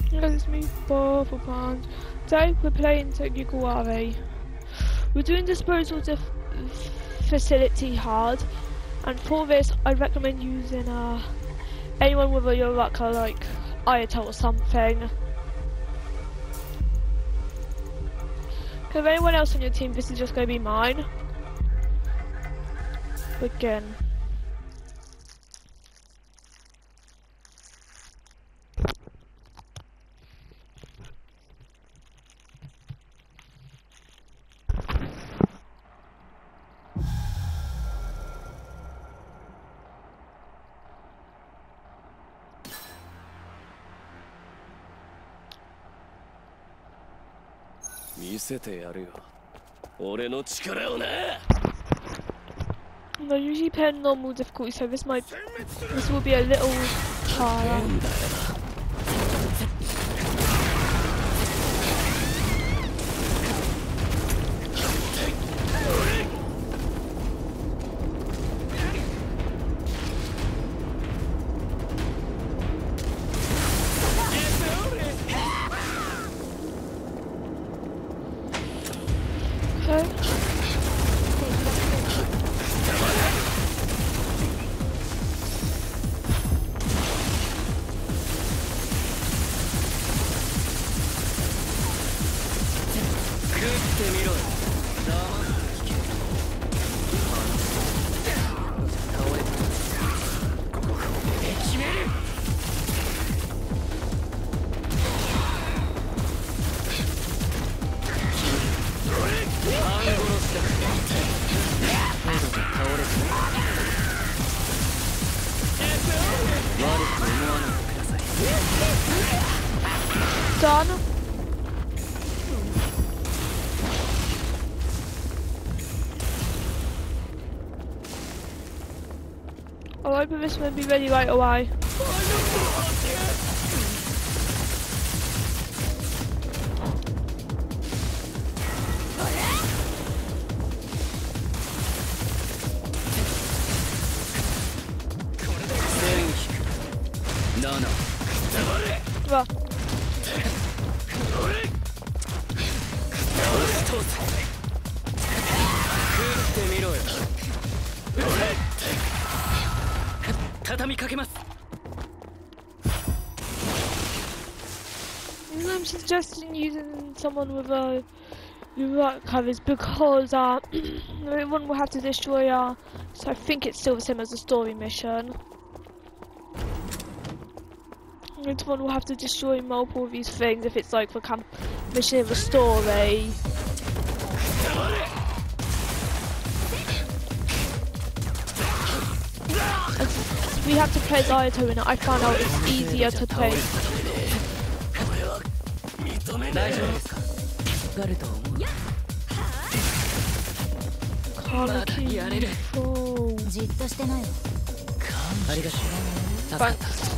Let's move powerful plans. Today we're playing Technical RA. We're doing disposal facility hard, and for this I'd recommend using anyone with a Yoraka like Ayatel or something. Because if anyone else on your team, this is just going to be mine. Begin. 見せてやるよ。俺の力をな。 I usually play normal difficulty, so this will be a little harder. Done. I'll open this one and be ready right away. Well. I'm suggesting using someone with a right covers because everyone will have to destroy so I think it's still the same as the story mission. Everyone will have to destroy multiple of these things if it's like for mission of the story. We have to play Gaito in it. I found out it's easier to play. Thanks.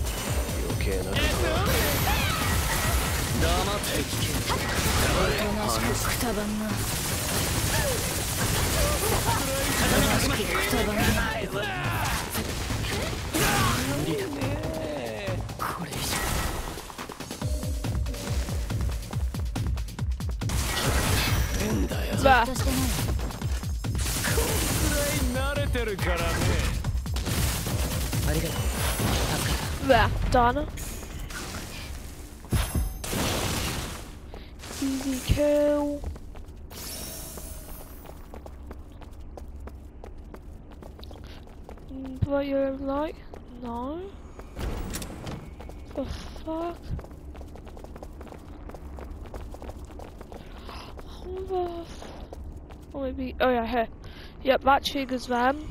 There, done. Easy kill. But you're like, no. The fuck? Or maybe, oh yeah, here. Yep, that triggers them.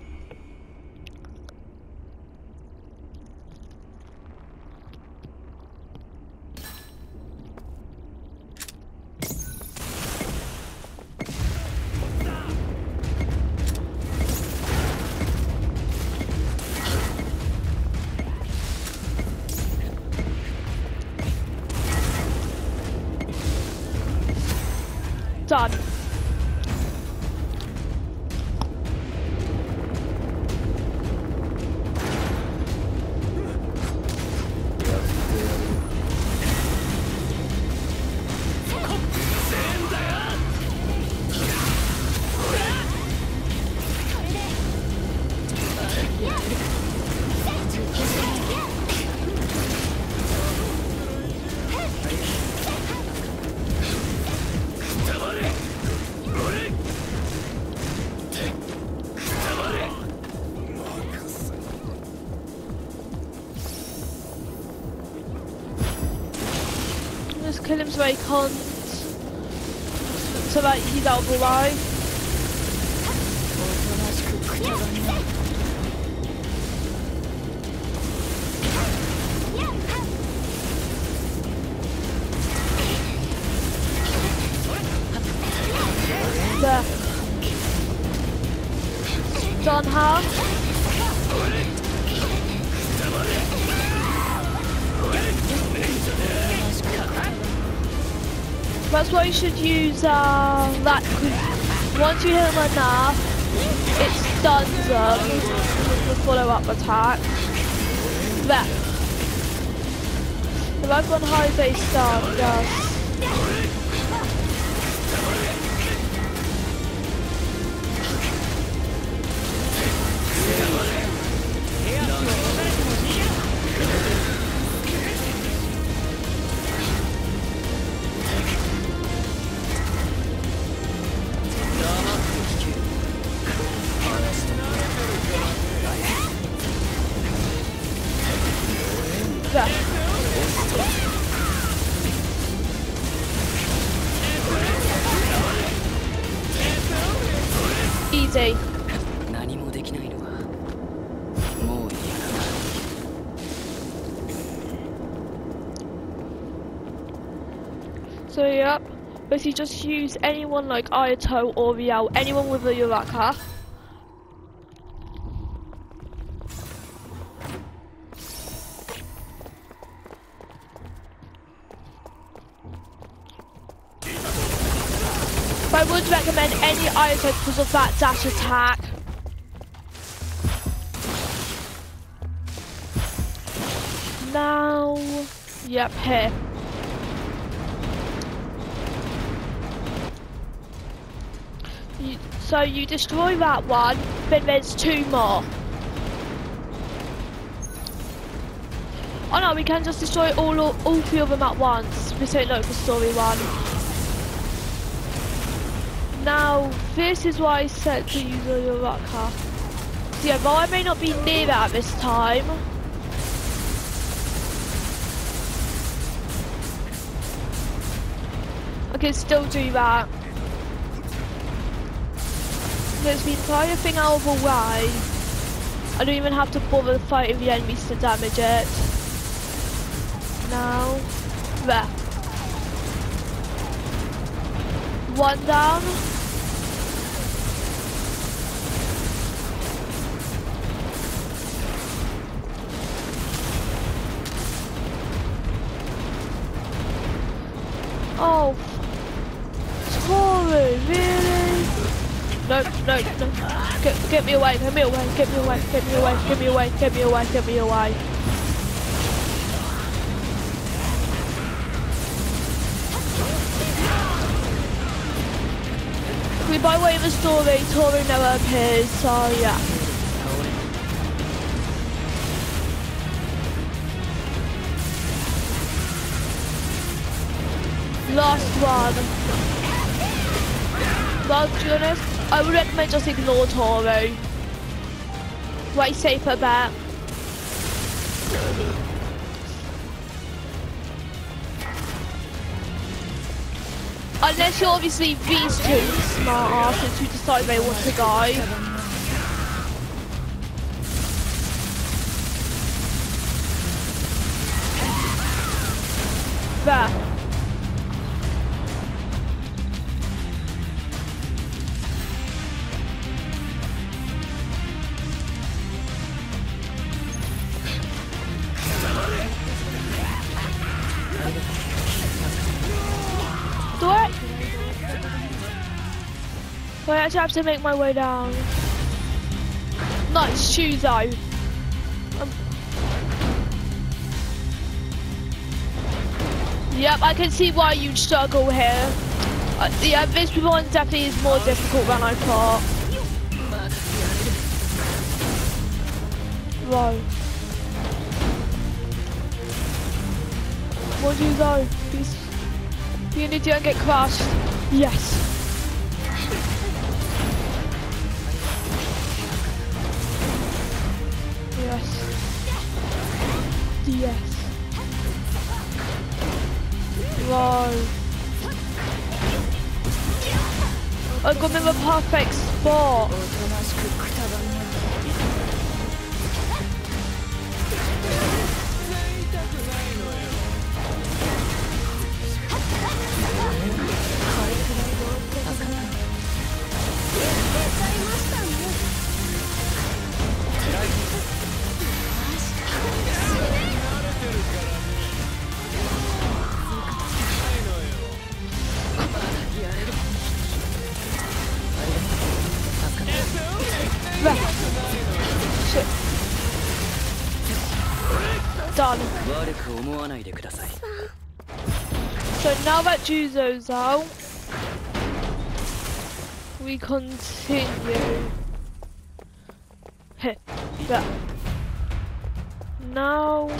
Done. let's kill him so he can't, so that he's out of the way. There. Done her. That's why you should use that, because once you hit them enough, it stuns them with the follow-up attack. There. If I've gone high, they stun, yes. Easy. So yep, basically just use anyone like Ayato or Riel, anyone with a Yuraka. But I would recommend any Ayato because of that dash attack. Now, yep, here. So you destroy that one, then there's two more. Oh no, we can just destroy all three of them at once. We say no for story one. Now, this is why I said to use a Yuraka. So yeah, while I may not be near that at this time, I can still do that. There's the entire thing out of the way. I don't even have to bother fighting the enemies to damage it. Now, there. One down. Oh, Toru, really? No, no, no. Get me away, get me away, get me away, get me away, get me away, get me away, get me away. By way of the story, Toru never appears, so yeah. Last one. Well, to be honest, I would recommend just ignore Toru. Way safer bet. Unless you're obviously these two smart asses who decide they want to die. There. Wait, I actually have to make my way down. Nice shoes though. Yep, I can see why you'd struggle here. Yeah, this one definitely is more difficult than I thought. Right. Where'd you go? You need to get crushed. Yes. Yes. Bro. I got him in the perfect spot. Shit. Done. So now that Juzo's out, we continue. Here. There. Now.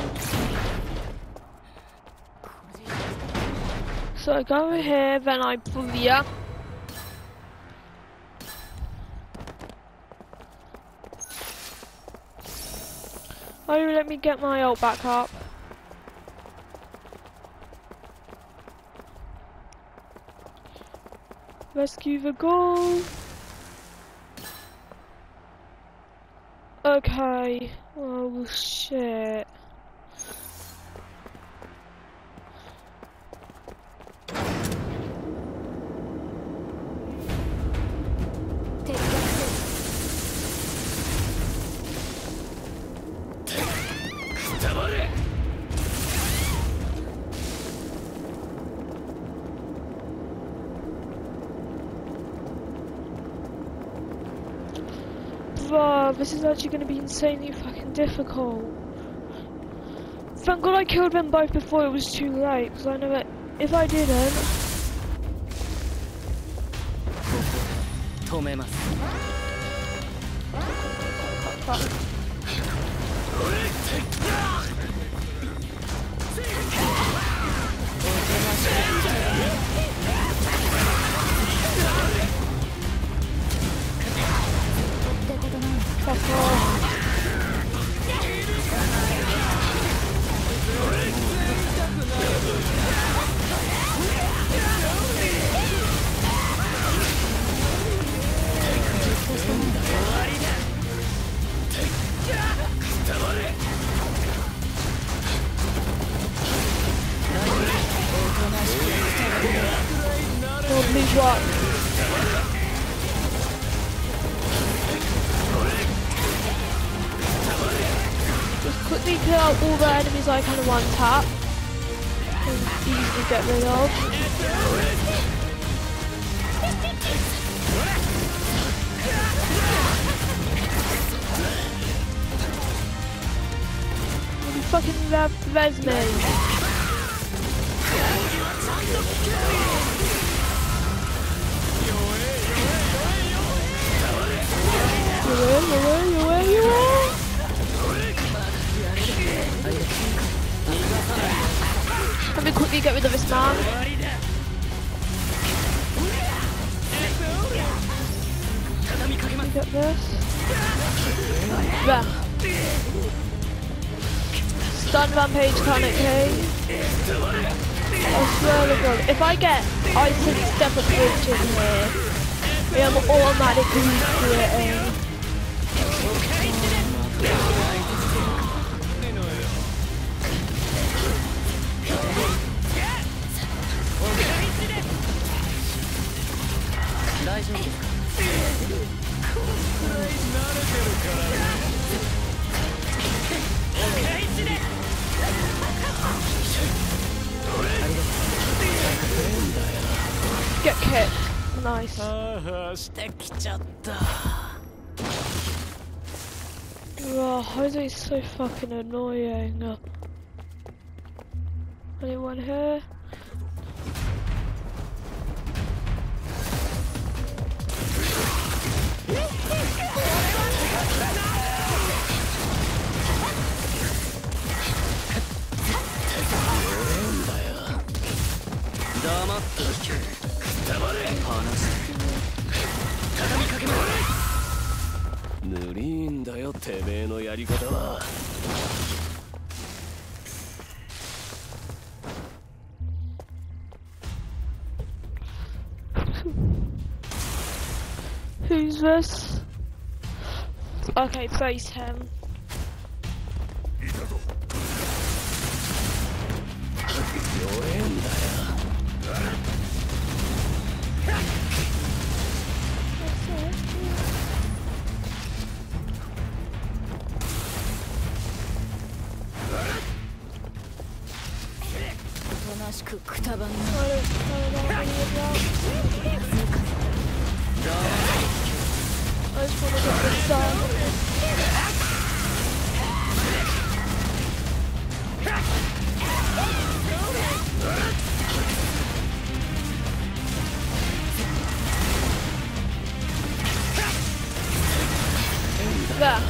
So I go over here, then I pull here. Oh, let me get my ult back up. Rescue the ghoul. Okay. Oh shit. Bruh, this is actually going to be insanely fucking difficult. Thank God I killed them both before it was too late, because I know that if I didn't... Fuck off. Oh, please what? Just quickly kill out all the enemies I kind of one tap and easily get rid of. You fucking left me. You will. Let me quickly get rid of this man. Let me get this. There. Stun rampage currently. I swear to God, if I get icy step up bridge in here, I'm automatically creating. Get kicked. Nice. Oh, Jose's so fucking annoying. Anyone here? Who's this? Okay, face him. I just want to get this done. There.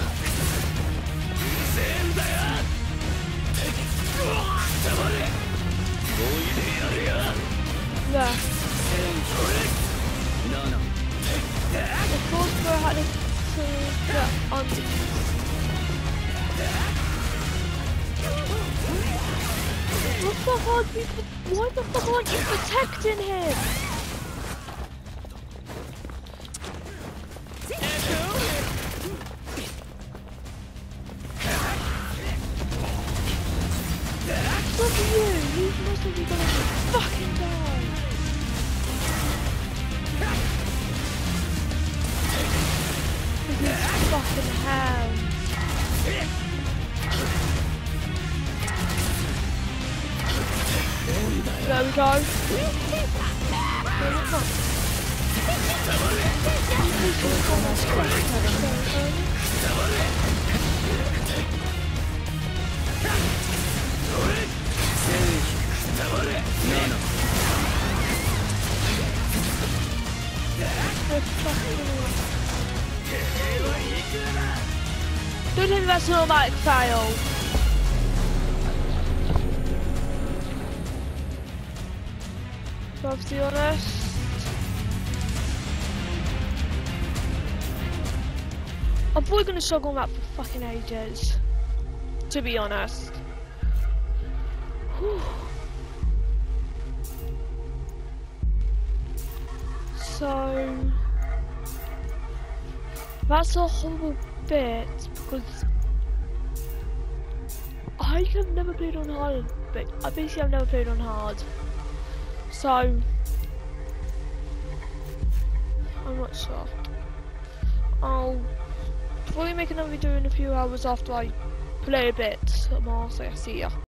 There. Of course, we're having to get on. What the fuck are you? Why the fuck aren't you protecting him? Look at you! You must have been gonna fucking die! This is fucking hell! There we go! Don't think that's an automatic fail. To be honest. I'm probably gonna struggle on that for fucking ages. To be honest. Whew. So that's a horrible bit because I have never played on hard, but I basically have never played on hard. So I'm not sure. I'll probably make another video in a few hours after I play a bit more, so see ya.